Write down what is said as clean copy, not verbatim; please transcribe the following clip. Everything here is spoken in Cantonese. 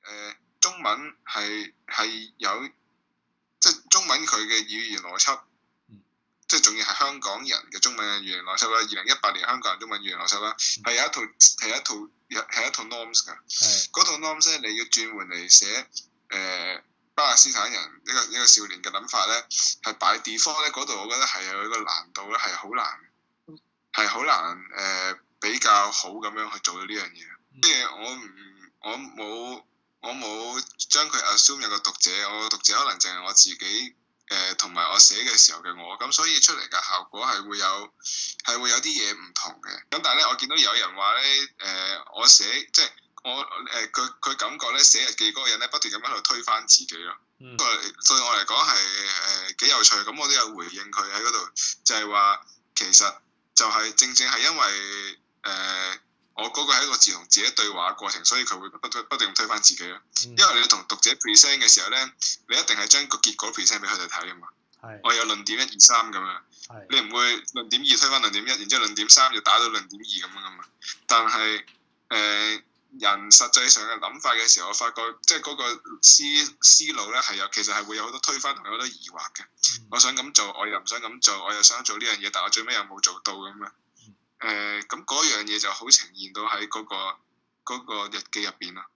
中文係有即係中文佢嘅語言邏輯，即係仲要係香港人嘅中文嘅語言邏輯啦。2018年香港人中文語言邏輯啦，係有一套 norms 㗎。嗰套 norms 咧，你要轉換嚟寫巴勒斯坦人呢個少年嘅諗法咧，係 by default 咧，嗰度我覺得係有一個難度咧，係好難比較好咁樣去做到呢樣嘢。即係我冇將佢 assume 有個讀者，我個讀者可能淨係我自己同埋我寫嘅時候嘅我，咁所以出嚟嘅效果係會有啲嘢唔同嘅。咁但係咧，我見到有人話咧我寫即係我佢感覺咧寫日記嗰個人咧不斷咁喺度推翻自己咯。對我嚟講係幾有趣。咁我都有回應佢喺嗰度，就係話其實就係正係因為我嗰個係一個自同自己對話嘅過程，所以佢會不斷推翻自己咯。因為你同讀者 present 嘅時候咧，你一定係將個結果 present 俾佢哋睇啊嘛。我有論點1、2、3咁樣，你唔會論點2推翻論點1，然之後論點3就打到論點2咁樣噶嘛。但係人實際上嘅諗法嘅時候，我發覺即係嗰個思路咧其實係會有好多推翻同有好多疑惑嘅。我想咁做，我又唔想咁做，我又想做呢樣嘢，但我最尾又冇做到咁樣。咁嗰樣嘢就好呈現到喺嗰個日記入邊咯。